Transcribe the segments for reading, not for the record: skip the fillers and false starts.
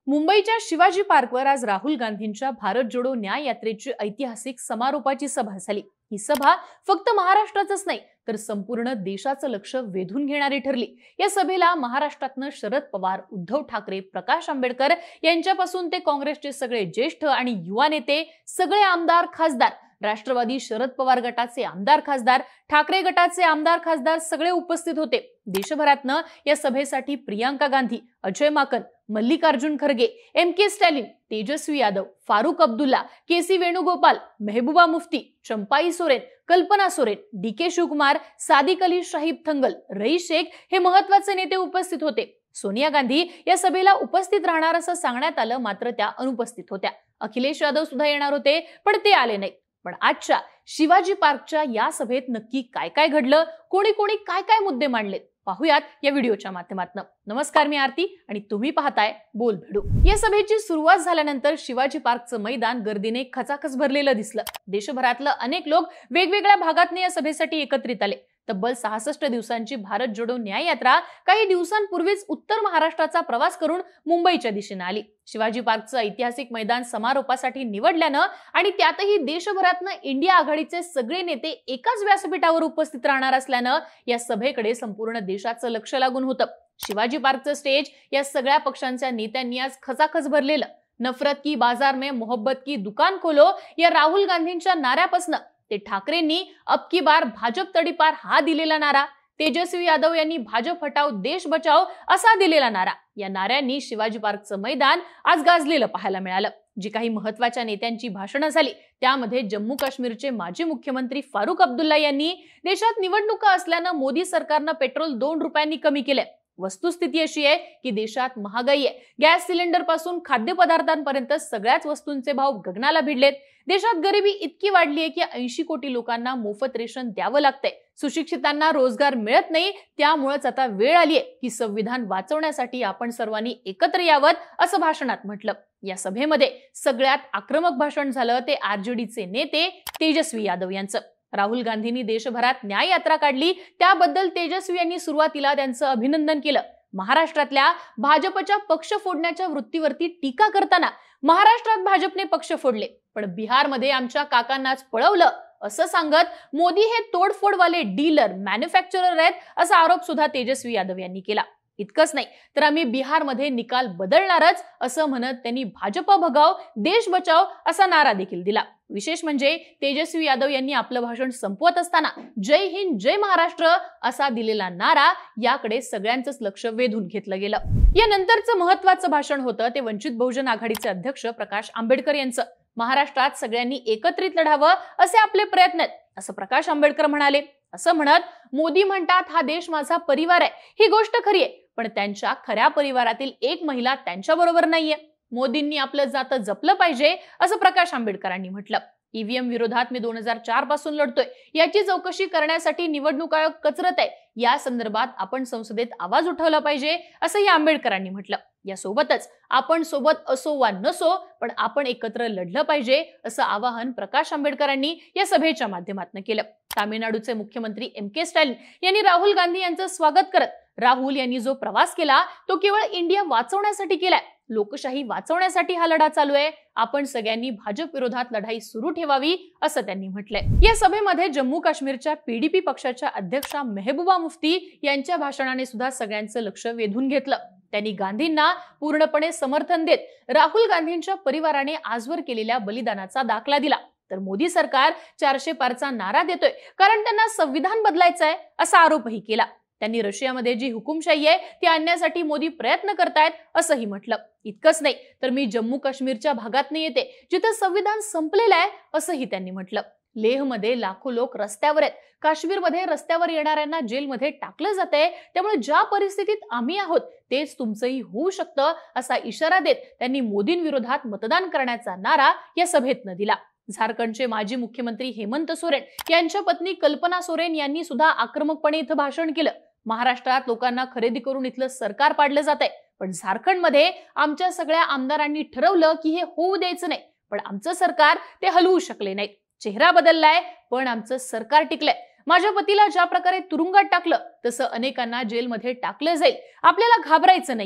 मुंबईच्या शिवाजी पार्कवर आज राहुल गांधींच्या भारत जोडो न्याय यात्रेची ऐतिहासिक समारोपाची सभा झाली। ही सभा फक्त महाराष्ट्राचंच नाही तर संपूर्ण देशाचं लक्ष वेधून घेणारी ठरली। या सभेला महाराष्ट्रातनं शरद पवार, उद्धव ठाकरे, प्रकाश आंबेडकर यांच्यापासून ते काँग्रेसचे सगळे ज्येष्ठ आणि युवा नेते, सगळे आमदार, खासदार, राष्ट्रवादी शरद पवार गटाचे आमदार खासदार, ठाकरे गटाचे आमदार खासदार सगळे उपस्थित होते। देशभरातनं या सभेसाठी Priyanka Gandhi, Ajay Maken, Mallikarjun Kharge, M K. Stalin, Tejashwi Yadav, Farooq Abdullah, K C. Venugopal, Mehbooba Mufti, Champai Soren, Kalpana Soren, D K. Shivakumar, Sadiq Ali Shihab Thangal, Raees Shaikh हे महत्त्वाचे नेते उपस्थित होते। सोनिया गांधी या सभेला उपस्थित राहणार असं सांगण्यात आलं, मात्र त्या अनुपस्थित होत्या। अखिलेश यादव सुद्धा येणार होते, पण ते आले नाही। पण आजच्या शिवाजी पार्कच्या या सभेत नक्की काय काय घडलं, कोणी कोणी काय काय मुद्दे मांडलेत, पाहूयात या व्हिडिओच्या माध्यमातून। नमस्कार, मी आरती आणि तुम्ही पाहताय बोल भिडू। या सभेची सुरुवात झाल्यानंतर शिवाजी पार्कचं मैदान गर्दीने खचाखच भरलेलं दिसलं। देशभरातलं अनेक लोक वेगवेगळ्या भागातून या सभेसाठी एकत्रित आले। तब्बल 66 दिवसांची भारत जोडो न्याय यात्रा काही दिवसांपूर्वीच उत्तर महाराष्ट्राचा प्रवास करून मुंबईच्या दिशेने आली। शिवाजी पार्कचं ऐतिहासिक मैदान समारोपासाठी निवडल्यानं आणि त्यातही देशभरातनं इंडिया आघाडीचे सगळे नेते एकाच व्यासपीठावर उपस्थित राहणार असल्यानं या सभेकडे संपूर्ण देशाचं लक्ष लागून होतं। शिवाजी पार्कचं स्टेज या सगळ्या पक्षांच्या नेत्यांनी आज खचाखच भरलेलं। नफरत की बाजार में मोहब्बत की दुकान खोलो या राहुल गांधींच्या नाऱ्यापासून ते ठाकरेंनी अब की बार भाजप तडीपार हा दिलेला नारा, तेजस्वी यादव यांनी भाजप हटाओ देश बचाओ असा दिलेला नारा, या नाऱ्यांनी शिवाजी पार्कचं मैदान आज गाजलेलं पाहायला मिळालं। जी काही महत्त्वाच्या नेत्यांची भाषणं झाली त्यामध्ये जम्मू काश्मीरचे माजी मुख्यमंत्री फारुख अब्दुल्ला यांनी देशात निवडणुका असल्यानं मोदी सरकारनं पेट्रोल 2 रुपयांनी कमी केलंय। वस्तुस्थिती अशी आहे की देशात महागाई आहे। गॅस सिलेंडर पासून खाद्यपदार्थांपर्यंत सगळ्याच वस्तूंचे भाव गगनाला भिडलेत। देशात गरिबी इतकी वाढली आहे की 80 कोटी लोकांना मोफत रेशन द्यावं लागतंय। सुशिक्षितांना रोजगार मिळत नाही, त्यामुळेच आता वेळ आली आहे की संविधान वाचवण्यासाठी आपण सर्वांनी एकत्र यावं असं भाषणात म्हटलं। या सभेमध्ये सगळ्यात आक्रमक भाषण झालं ते आरजेडीचे नेते तेजस्वी यादव यांचं। राहुल गांधींनी देशभरात न्याय यात्रा काढली, त्याबद्दल तेजस्वी यांनी सुरुवातीला त्यांचं अभिनंदन केलं। महाराष्ट्रातल्या भाजपच्या पक्ष फोडण्याच्या वृत्तीवरती टीका करताना महाराष्ट्रात भाजपने पक्ष फोडले पण बिहारमध्ये आमच्या काकांनाच पळवलं असं सांगत मोदी हे तोडफोडवाले डीलर, मॅन्युफॅक्चरर आहेत असा आरोप सुद्धा तेजस्वी यादव यांनी केला। इतकंच नाही तर आम्ही बिहारमध्ये निकाल बदलणारच असं म्हणत त्यांनी भाजप भगाओ देश बचाओ असा नारा देखील दिला। विशेष म्हणजे तेजस्वी यादव यांनी आपलं भाषण संपवत असताना जय हिंद जय महाराष्ट्र असा दिलेला नारा याकडे सगळ्यांचंच लक्ष वेधून घेतलं गेलं। या नंतरचं महत्त्वाचं भाषण होतं ते वंचित बहुजन आघाडीचे अध्यक्ष प्रकाश आंबेडकर यांचं। महाराष्ट्रात सगळ्यांनी एकत्रित लढावं असे आपले प्रयत्न आहेत असं प्रकाश आंबेडकर म्हणाले। असं म्हणत मोदी म्हणतात हा देश माझा परिवार आहे, ही गोष्ट खरी आहे, पण त्यांच्या खऱ्या परिवारातील एक महिला त्यांच्या बरोबर नाहीये। मोदींनी आपलं जातं जपलं पाहिजे असं प्रकाश आंबेडकरांनी म्हटलं। ईव्हीएम विरोधात मी 2004 पासून लढतोय, याची चौकशी करण्यासाठी निवडणूक आयोग कचरत आहे, या संदर्भात आपण संसदेत आवाज उठवला पाहिजे असंही आंबेडकरांनी म्हटलं। यासोबतच आपण सोबत असो वा नसो पण आपण एकत्र लढलं पाहिजे असं आवाहन प्रकाश आंबेडकरांनी या सभेच्या माध्यमातून केलं। तामिळनाडूचे मुख्यमंत्री एम.के. स्टॅलिन यांनी राहुल गांधी यांचं स्वागत करत राहुल यांनी जो प्रवास केला तो केवळ इंडिया वाचवण्यासाठी केलाय, लोकशाही वाचवण्यासाठी हा लढा चालू आहे, आपण सगळ्यांनी भाजप विरोधात लढाई सुरू ठेवावी असं त्यांनी म्हटलंय। या सभेमध्ये जम्मू काश्मीरच्या पीडीपी पक्षाच्या अध्यक्षा मेहबूबा मुफ्ती यांच्या भाषणाने सुद्धा सगळ्यांचं लक्ष वेधून घेतलं। त्यांनी गांधींना पूर्णपणे समर्थन देत राहुल गांधींच्या परिवाराने आजवर केलेल्या बलिदानाचा दाखला दिला, तर मोदी सरकार 400 पारचा नारा देतोय कारण त्यांना संविधान बदलायचं आहे असा आरोपही केला। त्यांनी रशियामध्ये जी हुकुमशाही आहे ती आणण्यासाठी मोदी प्रयत्न करतायत असंही म्हटलं। इतकंच नाही तर मी जम्मू काश्मीरच्या भागात येते जिथे संविधान संपलेलं आहे असंही त्यांनी म्हटलं। लेहमध्ये लाखो लोक रस्त्यावर आहेत, काश्मीरमध्ये रस्त्यावर येणाऱ्यांना जेलमध्ये टाकलं जातंय, त्यामुळे ज्या परिस्थितीत आम्ही आहोत तेच तुमचंही होऊ शकतं असा इशारा देत त्यांनी मोदींविरोधात मतदान करण्याचा नारा या सभेतनं दिला। झारखंडचे माजी मुख्यमंत्री हेमंत सोरेन यांच्या पत्नी कल्पना सोरेन यांनी सुद्धा आक्रमकपणे इथं भाषण केलं। महाराष्ट्रात लोकांना खरेदी करून इथलं सरकार पाडलं जात आहे, पण झारखंडमध्ये आमच्या सगळ्या आमदारांनी ठरवलं की हे होऊ द्यायचं नाही, पण आमचं सरकार ते हलवू शकले नाहीत। चेहरा बदललाय पण आमचं सरकार टिकलंय। माझ्या पतीला ज्या प्रकारे तुरुंगात टाकलं तसं अनेकांना जेलमध्ये टाकलं जाईल, आपल्याला घाबरायचं नाहीये।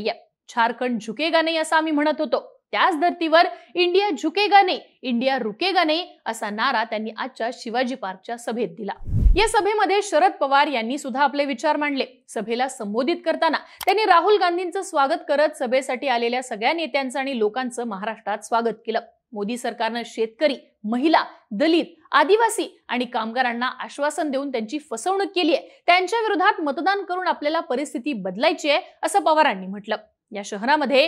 झारखंड झुकेगा नाही असं आम्ही म्हणत होतो, त्याच धर्तीवर इंडिया झुकेगा नाही, इंडिया रुकेगा नाही असा नारा त्यांनी आजच्या शिवाजी पार्कच्या सभेत दिला. या सभेमध्ये शरद पवार यांनी सुद्धा आपले विचार मांडले. सभेला संबोधित करताना त्यांनी राहुल गांधींचं स्वागत करत सभेसाठी आलेल्या सगळ्या नेत्यांचं आणि लोकांचं महाराष्ट्रात स्वागत केलं. मोदी सरकारनं शेतकरी, महिला, दलित, आदिवासी आणि कामगारांना आश्वासन देऊन त्यांची फसवणूक केली आहे. त्यांच्या विरोधात मतदान करून आपल्याला परिस्थिती बदलायची आहे असं पवारांनी म्हटलं. या शहरामध्ये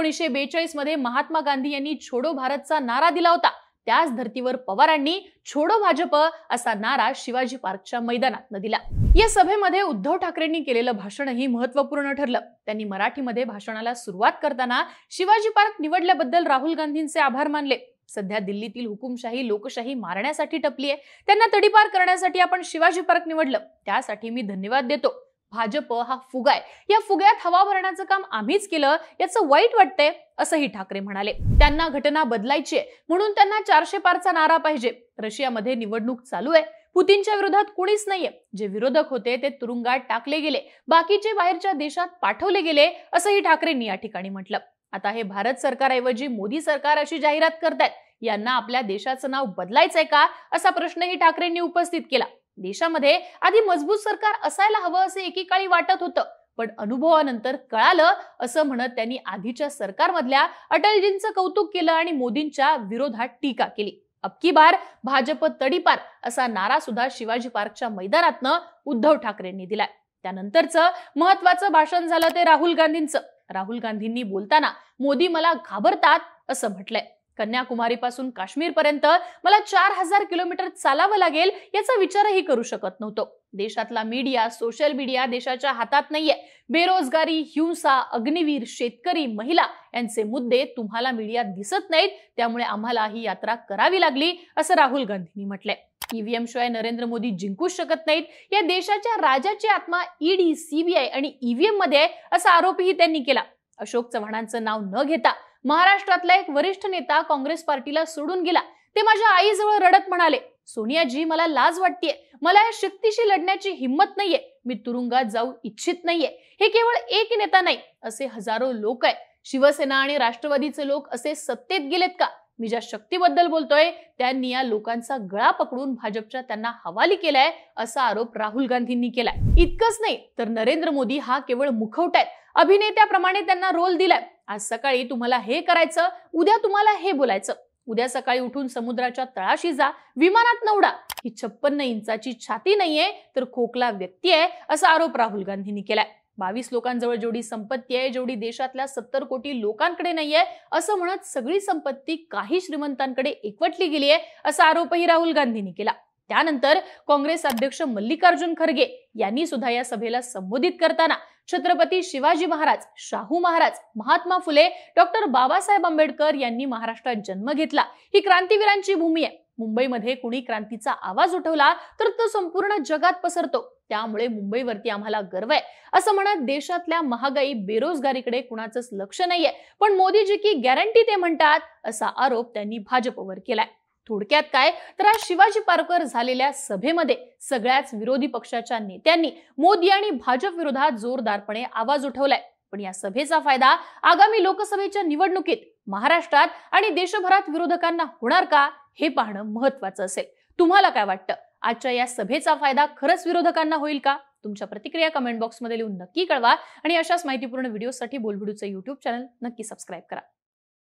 1942 मध्ये महात्मा गांधी यांनी छोडो भारतचा नारा दिला होता. त्याच धर्तीवर पवारांनी छोडो भाजप असा नारा शिवाजी पार्कच्या मैदानात दिला. या सभेमध्ये उद्धव ठाकरेंनी केलेलं भाषणही महत्त्वपूर्ण ठरलं. त्यांनी मराठीमध्ये भाषणाला सुरुवात करताना शिवाजी पार्क निवडल्याबद्दल राहुल गांधींचे आभार मानले. सध्या दिल्लीतील हुकुमशाही लोकशाही मारण्यासाठी टपली आहे, त्यांना तडीपार करण्यासाठी आपण शिवाजी पार्क निवडलं, त्यासाठी मी धन्यवाद देतो. भाजप हा फुगा आहे, या फुग्यात हवा भरण्याचं काम आम्हीच केलं याचं वाईट वाटतंय असंही ठाकरे म्हणाले. त्यांना घटना बदलायची आहे म्हणून त्यांना 400 पारचा नारा पाहिजे. रशियामध्ये निवडणूक चालू आहे, पुतीनच्या विरोधात कोणीच नाहीये. जे विरोधक होते ते तुरुंगात टाकले गेले, बाकीचे बाहेरच्या देशात पाठवले गेले असंही ठाकरेंनी या ठिकाणी म्हटलं. आता हे भारत सरकारऐवजी मोदी सरकार अशी जाहिरात करतायत. यांना आपल्या देशाचं नाव बदलायचंय का असा प्रश्नही ठाकरेंनी उपस्थित केला. देशामध्ये आधी मजबूत सरकार असायला हवं असे एकेकाळी वाटत होतं, पण अनुभवानंतर कळालं असं म्हणत त्यांनी आधीच्या सरकारमधल्या अटलजींचं कौतुक केलं आणि मोदींच्या विरोधात टीका केली. अबकी बार भाजप तडीपार असा नारा सुद्धा शिवाजी पार्कच्या मैदानातनं उद्धव ठाकरेंनी दिलाय. त्यानंतरचं महत्वाचं भाषण झालं ते राहुल गांधींचं. राहुल गांधींनी बोलताना मोदी मला घाबरतात असं म्हटलंय. कन्याकुमारी पासून काश्मीर पर्यंत मला 4000 किलोमीटर चालावं लागेल याचा विचारही करू शकत नव्हतो. देशातला मीडिया, सोशल मीडिया देशाच्या हातात नाहीये. बेरोजगारी, हिंसा, अग्निवीर, शेतकरी, महिला यांचे मुद्दे तुम्हाला मीडियात दिसत नाहीत, त्यामुळे आम्हाला ही यात्रा करावी लागली असं राहुल गांधींनी म्हटलंय. ईव्हीएम शिवाय नरेंद्र मोदी जिंकूच शकत नाहीत. या देशाच्या राजाची आत्मा ईडी, सीबीआय आणि ईव्हीएम मध्ये असा आरोपही त्यांनी केला. अशोक चव्हाणांचं नाव न घेता महाराष्ट्रातला एक वरिष्ठ नेता काँग्रेस पार्टीला सोडून गेला. ते माझ्या आईजवळ रडत म्हणाले, सोनियाजी मला लाज वाटतेय, मला या शक्तीशी लढण्याची हिंमत नाहीये, मी तुरुंगात जाऊ इच्छित नाहीये. हे केवळ एक नेता नाही, असे हजारो लोक आहेत. शिवसेना आणि राष्ट्रवादीचे लोक असे सत्तेत गेलेत का? मी ज्या शक्तीबद्दल बोलतोय त्यांनी या लोकांचा गळा पकडून भाजपच्या त्यांना हवाली केलाय असा आरोप राहुल गांधींनी केलाय. इतकंच नाही तर नरेंद्र मोदी हा केवळ मुखवटा आहे. अभिनेत्याप्रमाणे त्यांना रोल दिलाय. आज सकाळी तुम्हाला हे करायचं, उद्या तुम्हाला हे बोलायचं. उद्या सकाळी उठून समुद्राच्या तळाशी जा, विमानात उडा. ही 56 इंचाची छाती नाहीये तर खोकला व्यक्ती आहे असा आरोप राहुल गांधींनी केलाय. 22 लोकांजवळ जेवढी संपत्ती आहे, जेवढी देशातल्या 70 कोटी लोकांकडे नाहीये असं म्हणत सगळी संपत्ती काही श्रीमंतांकडे एकवटली गेली आहे असा आरोपही राहुल गांधींनी केला. त्यानंतर काँग्रेस अध्यक्ष मल्लिकार्जुन खरगे यांनी सुद्धा या सभेला संबोधित करताना छत्रपती शिवाजी महाराज, शाहू महाराज, महात्मा फुले, डॉक्टर बाबासाहेब आंबेडकर यांनी महाराष्ट्रात जन्म घेतला. ही क्रांतिवीरांची भूमी आहे. मुंबईमध्ये कुणी क्रांतीचा आवाज उठवला तर तो संपूर्ण जगात पसरतो. त्यामुळे मुंबईवरती आम्हाला गर्व आहे असं म्हणत देशातल्या महागाई, बेरोजगारीकडे कुणाचंच लक्ष नाहीये, पण मोदीजी की गॅरंटी ते म्हणतात असा आरोप त्यांनी भाजपवर केलाय. थोडक्यात काय तर आज शिवाजी पार्कवर झालेल्या सभेमध्ये सगळ्याच विरोधी पक्षाच्या नेत्यांनी मोदी आणि भाजप विरोधात जोरदारपणे आवाज उठवलाय. पण या सभेचा फायदा आगामी लोकसभेच्या निवडणुकीत महाराष्ट्रात आणि देशभरात विरोधकांना होणार का हे पाहणं महत्वाचं असेल. तुम्हाला काय वाटतं? आजच्या या सभेचा फायदा खरंच विरोधकांना होईल का? तुमच्या प्रतिक्रिया कमेंट बॉक्समध्ये लिहून नक्की कळवा आणि अशाच माहितीपूर्ण व्हिडिओसाठी बोलबिडूचं YouTube चॅनल नक्की सबस्क्राईब करा.